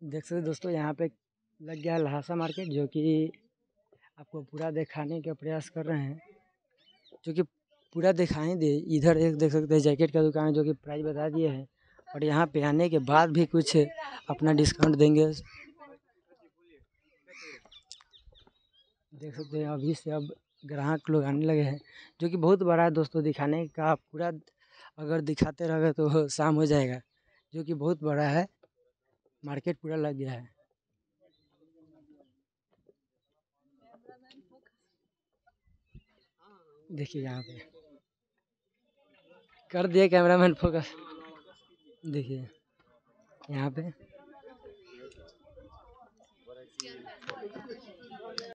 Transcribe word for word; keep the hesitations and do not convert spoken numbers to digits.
देख सकते दोस्तों, यहाँ पे लग गया है लहासा मार्केट, जो कि आपको पूरा दिखाने का प्रयास कर रहे हैं, जो कि पूरा दिखाई दे। इधर एक देख सकते हैं जैकेट का दुकान है, जो कि प्राइस बता दिए हैं, और यहाँ पे आने के बाद भी कुछ अपना डिस्काउंट देंगे। देख सकते हैं अभी से अब ग्राहक लोग आने लगे हैं, जो कि बहुत बड़ा है दोस्तों। दिखाने का पूरा अगर दिखाते रहोगे तो शाम हो जाएगा, जो कि बहुत बड़ा है। मार्केट पूरा लग गया है। देखिए यहाँ पे कर दिए कैमरामैन फोकस। देखिए यहाँ पे